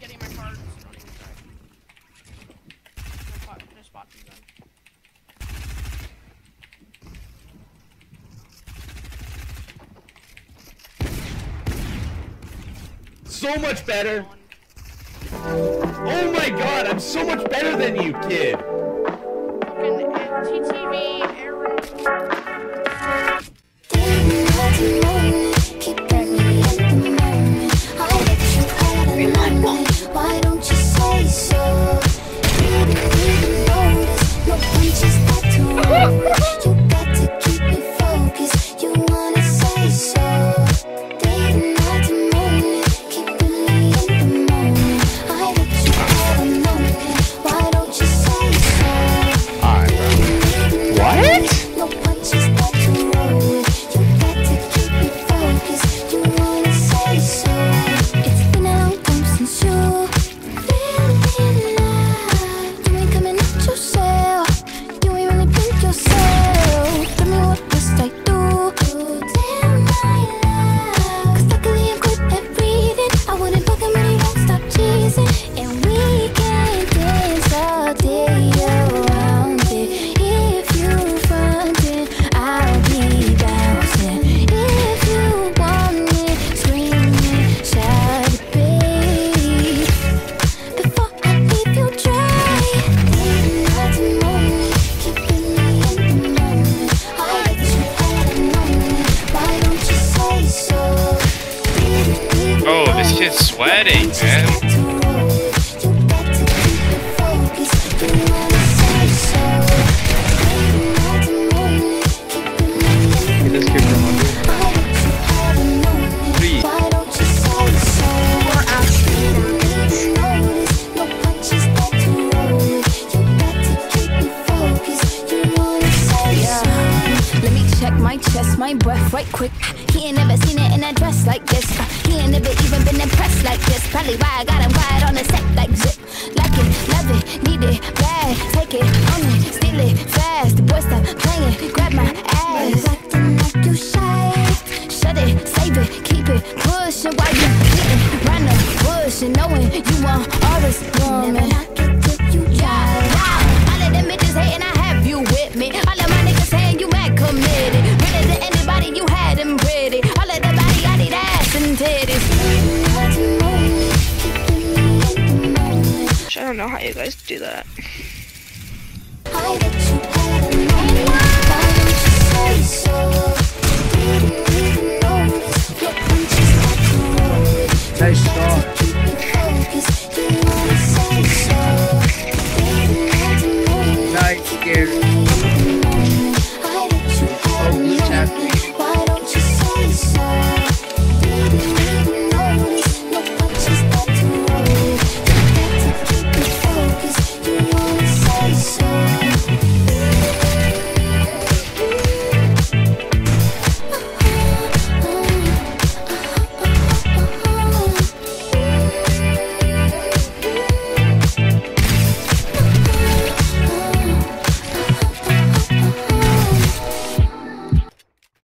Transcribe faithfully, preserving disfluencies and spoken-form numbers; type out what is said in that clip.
getting my cards. Running back. No spot, no spot for them. So much better. Oh my god, I'm so much better than you, kid. Fucking uh, T T V, arrow. Why don't you say so? Didn't even notice. No punches that to roll. You got to keep it focused. You wanna say so? Didn't have to moment. Keeping me in the moment. I let you have a moment. Why don't you say so? Alright, what? No punches that to roll. You got to keep it focused. You wanna say so? It's been a long time since you feel me alive. You ain't coming out yourself. You ain't really been yourself. Tell me what must I do to tell my love? Cause luckily I'm good at reading. I wouldn't bug him and he won't stop teasing. And we can dance all day around it. If you frontin', I'll be bouncing. If you want it, screaming, shout it, babe. Before I leave you dry, didn't have to moment, keeping me in the moment. I let you have a moment. Why don't you say so? Didn't even Oh, this kid's sweating, man. you got to keep it focused. You wanna say so? Didn't have to moment, keeping me in the This kid from under. I let you have a moment. Three. Why don't you say so? Didn't even notice. No punches that to roll. You got to keep it focused. You wanna say so? Let me check my chest, my breath right quick. He ain't never seen it in a dress like this. Uh, he ain't never even been impressed like this. Probably why I got him quiet on the set like zip. Like it, love it, need it, bad. Take it, own it, steal it, fast. The boy stop playing, grab my ass. Acting like you shy. Shut it, save it, keep it, pushing while you getting round the bush and knowing you want all this woman. Never knock it till you try. Wow, all of them bitches hating, I have you with me. All of my niggas saying you mad committed. Better than anybody, you had them pretty. All of the body, I need ass and titties. Didn't have to moment, keeping me in the moment. I don't know how you guys do that. I let you have a moment. Why don't you say so? Didn't even notice. Your punches had to roll. Nice start.